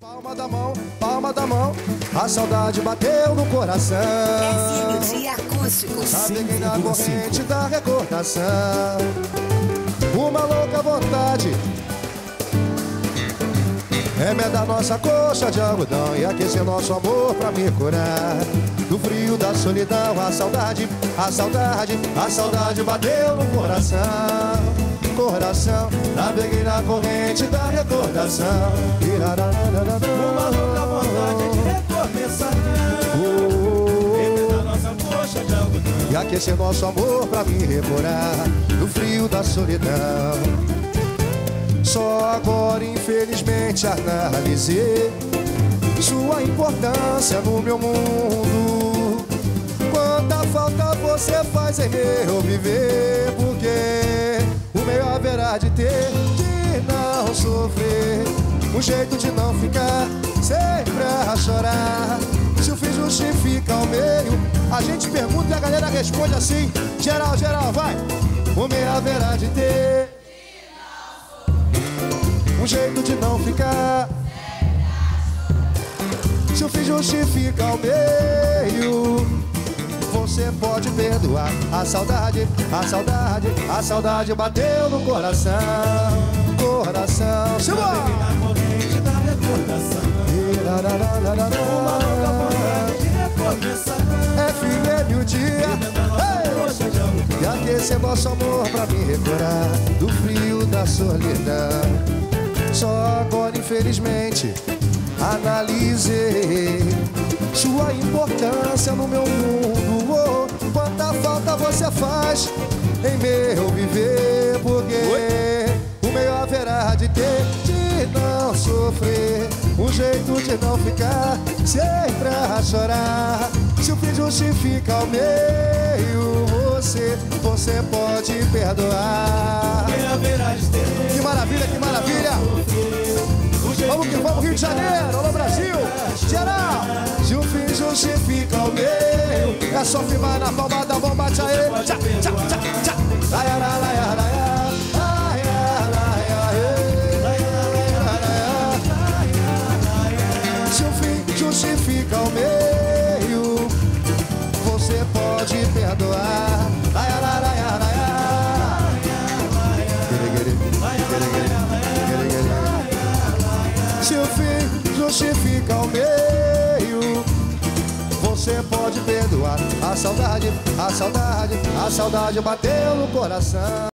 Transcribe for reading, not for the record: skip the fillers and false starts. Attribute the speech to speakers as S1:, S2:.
S1: Palma da mão, a saudade bateu no coração.
S2: FM Acústico.
S1: Naveguei na corrente da recordação. Uma louca vontade remeda nossa coxa de algodão e aquecer nosso amor pra me curar do frio da solidão. A saudade, a saudade, a saudade bateu no coração. Coração, naveguei na corrente da recordação.
S3: Uma louca vontade de recomeçar, remedar nossa coxa de algodão
S1: e aquecer nosso amor pra me recurar do frio da solidão. Só agora, infelizmente, analisei sua importância no meu mundo. Quanta falta você faz em meu viver, porque o melhor haverá de ter, de não sofrer, um jeito de não ficar sempre a chorar. Se o fim justifica ao meio, a gente pergunta e a galera responde assim: geral, geral, vai! O melhor haverá de ter, um jeito de não ficar. Se o fim justifica ao meio, você pode perdoar. A saudade, a saudade, a saudade bateu no coração. Coração, simbora!
S3: na corrente da recordação. Uma louca vontade de recomeçar,
S1: FM o dia,
S3: coxa de algodão
S1: e aquecer nosso amor pra me recurar do frio da solidão. Só agora, infelizmente, analisei sua importância no meu mundo. Oh, quanta falta você faz em meu viver, porque o melhor haverá de ter, de não sofrer, um jeito de não ficar sempre a chorar. Se o fim justifica ao meio, você pode perdoar.
S3: que haverá de ter.
S1: Que maravilha, que maravilha! Vamos que vamos, Rio de Janeiro, alô Brasil, geral! Se o fim justifica o meio, é só firmar na palma da mão, bate aí. Tchá, tchá, tchá, tchá. Laia, laia, laia, laia. Se o fim justifica o meio, você pode perdoar. Laia, laia, laia, laia. Se o fim justifica o meio, você pode perdoar. A saudade, a saudade, a saudade bateu no coração.